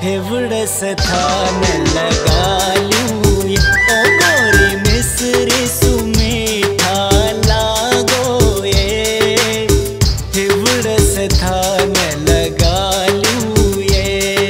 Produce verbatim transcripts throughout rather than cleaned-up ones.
हिवड़स थान लगालू ओ गोरी मिसरी सुमीठा लागो ये हिवड़स थान लगालू ये।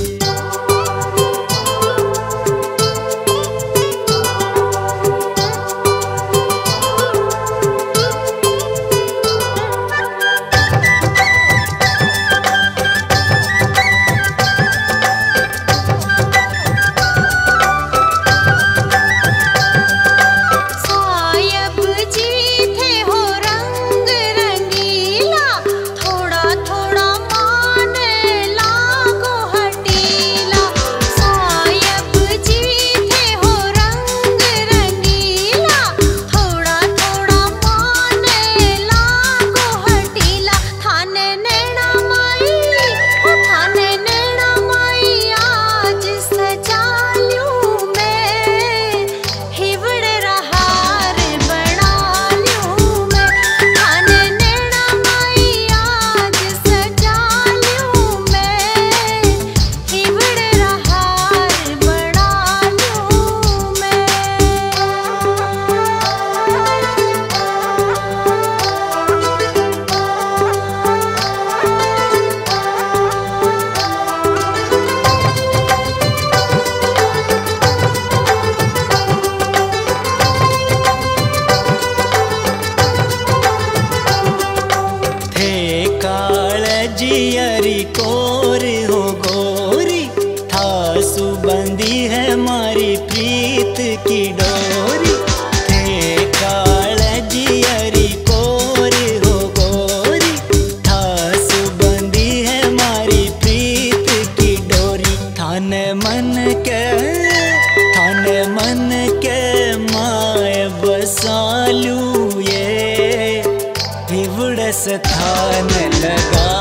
जियरी कोर हो गोरी थासु बंदी है मारी प्रीत की डोरी। थे काल जियरी कोर हो गोरी थासु बंदी है मारी प्रीत की डोरी। थान मन के थान मन के माय बसालू ये हिवड़स थान लगा